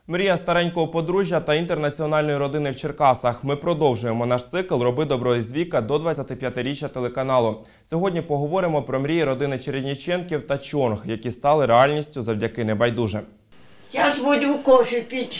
Мрія старенького подружжя та інтернаціональної родини в Черкасах. Ми продовжуємо наш цикл «Роби добро із віка» до 25-річчя телеканалу. Сьогодні поговоримо про мрії родини Чередніченків та Чонг, які стали реальністю завдяки небайдужим. Зараз будемо кофе пити.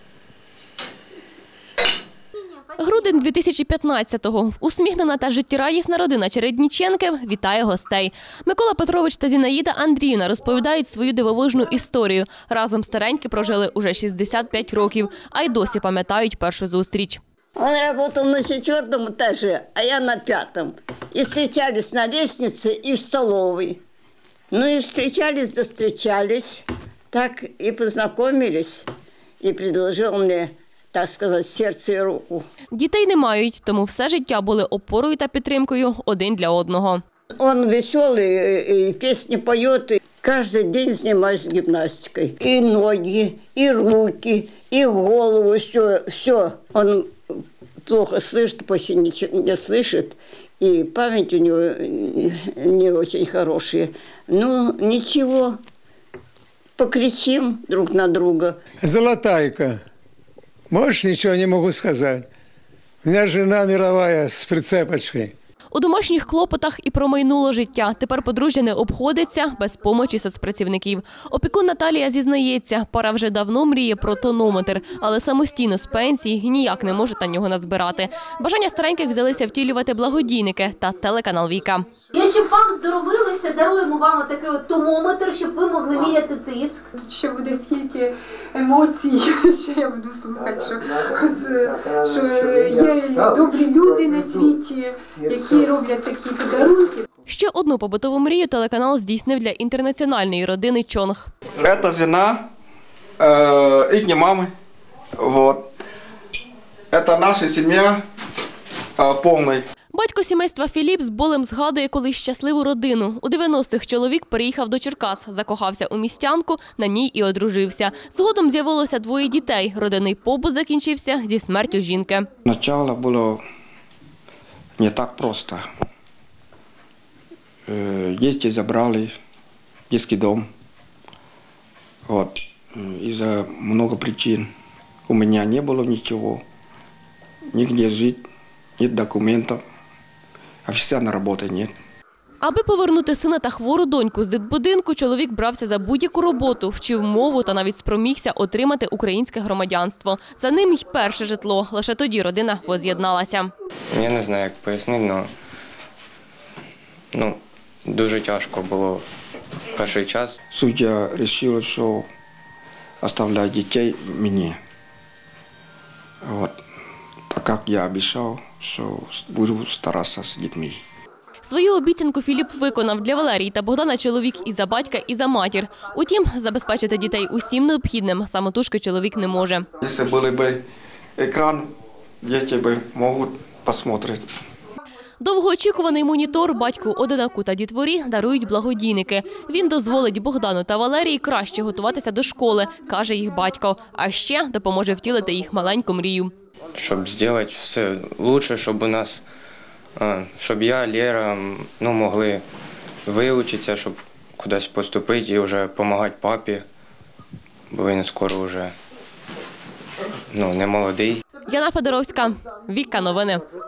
Грудень 2015-го. Усміхнена та життєрадісна родина Чередніченків вітає гостей. Микола Петрович та Зінаїда Андріївна розповідають свою дивовижну історію. Разом старенькі прожили уже 65 років, а й досі пам'ятають першу зустріч. Он работал на 4-м этаже, а я на 5-м. И встречались на лестнице и в столовой. Ну и встречались, так и познакомились. И предложил мне, так сказать, сердце и руку. Дітей не мають, тому все життя були опорою та підтримкою один для одного. Он веселый, и песни поет, и каждый день занимаюсь гимнастикой. И ноги, и руки, и голову, все. Он плохо слышит, почти ничего не слышит, и память у него не очень хорошая. Ну, ничего, покричим друг на друга. Золотайка. Можешь, ничего не могу сказать. У меня жена мировая с прицепочкой. У домашніх клопотах і промайнуло життя. Тепер подружжя не обходиться без помочі соцпрацівників. Опікун Наталія зізнається, пара вже давно мріє про тонометр, але самостійно з пенсії ніяк не може на нього назбирати. Бажання стареньких взялися втілювати благодійники та телеканал «Віка». Я, щоб вам здоровилося, даруємо вам отакий от тонометр, щоб ви могли міряти тиск. Ще буде скільки емоцій, що я буду слухати, що є добрі люди на світі, які роблять такі подарунки. Ще одну побутову мрію телеканал здійснив для інтернаціональної родини Чонг. Це жена їхньої мами. Вот. Це наша сім'я повна. Батько сімейства Філіп з болем згадує колись щасливу родину. У 90-х чоловік переїхав до Черкас, закохався у містянку, на ній і одружився. Згодом з'явилося двоє дітей. Родинний побут закінчився зі смертю жінки. Спочатку було не так просто. Дітей забрали в дитячий дом. Вот. Из-за много причин. У меня не было ничего. Нигде жить, нет документов. Офіційної роботи немає. Аби повернути сина та хвору доньку з дитбудинку, чоловік брався за будь-яку роботу, вчив мову та навіть спромігся отримати українське громадянство. За ним й перше житло. Лише тоді родина воз'єдналася. Я не знаю, як пояснити, але дуже тяжко було перший час. Суддя вирішила, що залишає дітей мені. Вот. Так як я обіцяв, що буду старатися з дітьми. Свою обіцянку Філіп виконав. Для Валерії та Богдана чоловік і за батька, і за матір. Утім, забезпечити дітей усім необхідним самотужки чоловік не може. Якщо був б екран, діти б можуть подивитися. Довгоочікуваний монітор батьку Одинаку та дітворі дарують благодійники. Він дозволить Богдану та Валерії краще готуватися до школи, каже їх батько. А ще допоможе втілити їх маленьку мрію. Щоб зробити все краще, щоб у нас, щоб я, Лера, могли вивчитися, щоб кудись поступити і вже допомагати папі, бо він скоро вже не молодий. Яна Федоровська, Віка Новини.